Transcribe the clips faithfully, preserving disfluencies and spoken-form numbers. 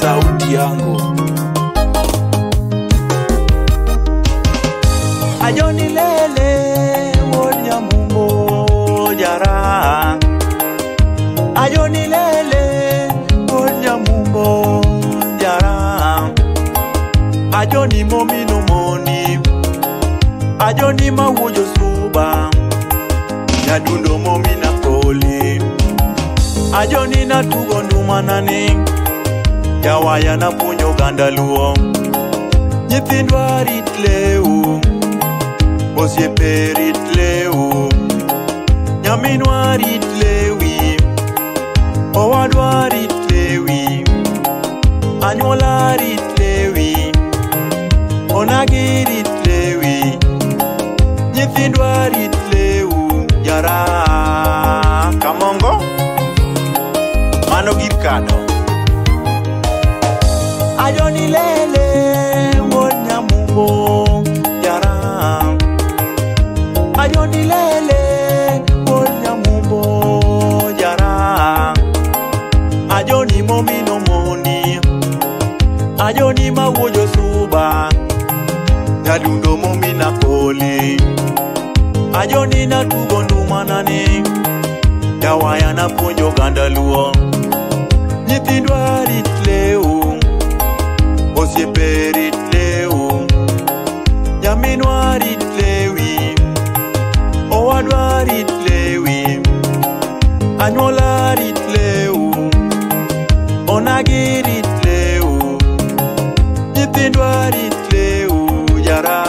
sauti yangu. Ajoni lele wonya mumbo jara. Ajoni lele wonya mumbo jara. Ajoni momino moni. Ajoni mawujo suba. Nyadundo momina poli. Ajoni na tugo ndumanani. Jawaya na punyo gandaluo. Nyithindwa ritleu. Osiepe ritleu. Nyaminwa ritlewi. Owadwa ritlewi. Anywola ritlewi. Onagi ritlewi. Nyithindwa ritleu. Yara Kamongo Mano Girkado. Ajoni lele wonya mumbo jara. Ajoni lele wonya mumbo jara. Ajoni momino moni. Ajoni mawujo suba. Nyadundo momina poli. Ajoni na tugo ndumanani. Jawaya na punjo gandaluo. Nyithindwa ritleu. Osiepe ritleu. Nyaminwa ritlewi. Owadwa ritlewi. Anywola ritleu. Onagi ritleu. Nyithindwa ritleu. Yara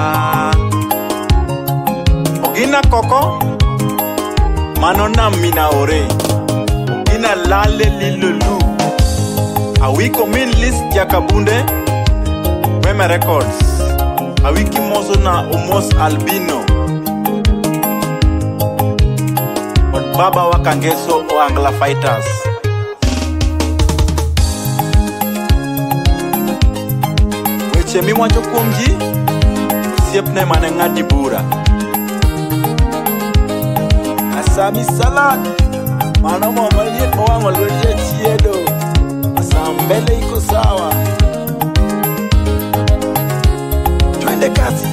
Ogina koko Mano na mina ore. Ogina lale lilulu. Awiko min list ya kabunde. Weme Records. Awiki mozo na Omos Albino. Od baba wakangeso o Angla Fighters. Weche mi mwacho kumji. Siepne mane ngadi bura. Asami salad. Mano mama liet mwango lweje chiedo. Asambele iko sawa. Twende kazi.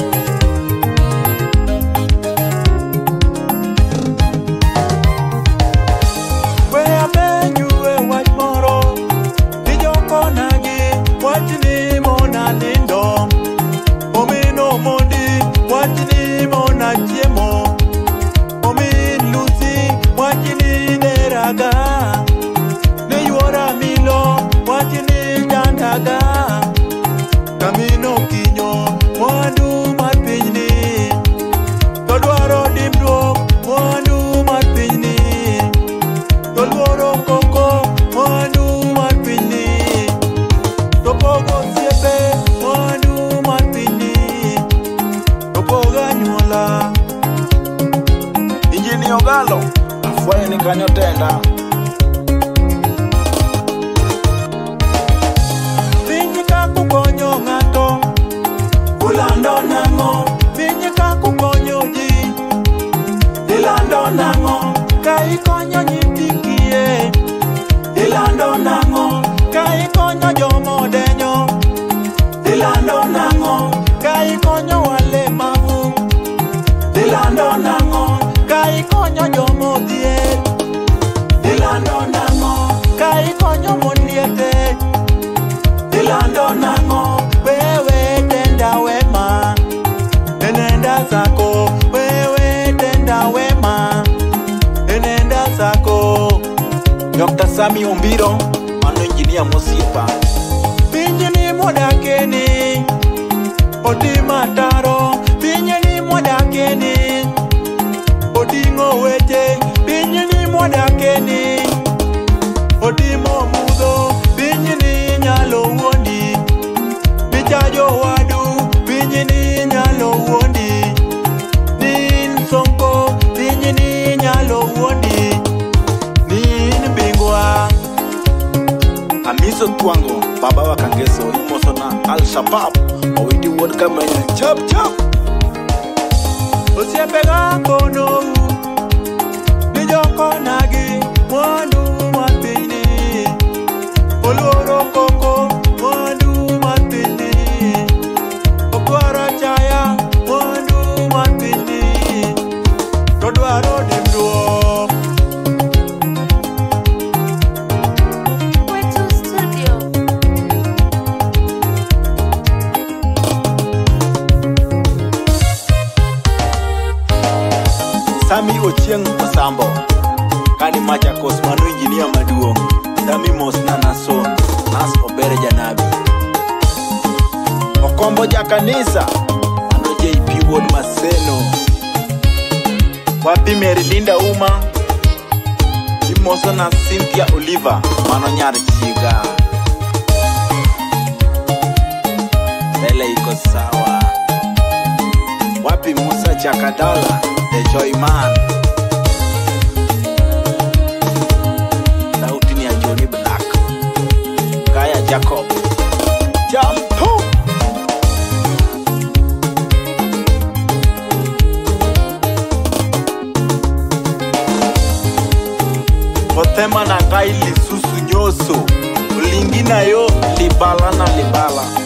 Wea benyu we wajmoro. Nijoko nagi. Wajini mona lindo. Omino mondi. Wajini mona chiemo. Omin lusi. Wajini neraga. Neyuora milo. Wajini jandaga. Kamino kinyo. Mwandu matpinyni. Todwaro dimdwok. Mwandu matpinyni. Tolworo koko. Mwandu matpinyni. Topogo siepe. Mwandu matpinyni. Topoga nywola. Injini ogalo. Afuayo ni kanyo tenda. Pinyi kakukonyo ng'ato. Ulando nango. Pinyi kakukonyo ji. Ilando nango. Kaikonyo nyitikie. Ilando nango. Kaikonyo jomodenyo. Ilando nango. Kaikonyo wale mavu. Ilando nango. Kaikonyo jomodhier. Ilando nango. Kaikonyo moniete. Ilando nango. Wewe tenda wema. Enenda zako. Wewe tenda wema. Enenda zako. Doctor Sami Umbiro. Mano engineer Mosiepa. Pinjini modakeni. Odima taro. Pinjini modakeni. Odingo weche. Pinjini modakeni. Odimo mudo. Pinjini nyalo wondi. Bichajo wadu. Pinjini nyalo wondi. Nin sonko. Pinjini nyalo wondi. Nin bingwa. Amiso Twango. Baba wakangeso. Imoso na Al-Shabaab. Owidi word kamenya. Chop chop. Osiepe gakono. Nijoko nagi. Mwandu matpinyni. Olworo ko mitambo kani Machakos mano injinia maduong' Dami Mosna Nason Nas Obere Janabi Okombo ja kanisa ano J P Ward Maseno Wapi Merilinda Uma Imoso na Cynthia Oliver mano nyar chiga Bele iko sawa Wapi Musa Jakadala The Joy Man Sauti ni ya Johnny Black Kaya Jacob Jampu Otema na Kaili Susu Nyoso Ulingina yo libala na libala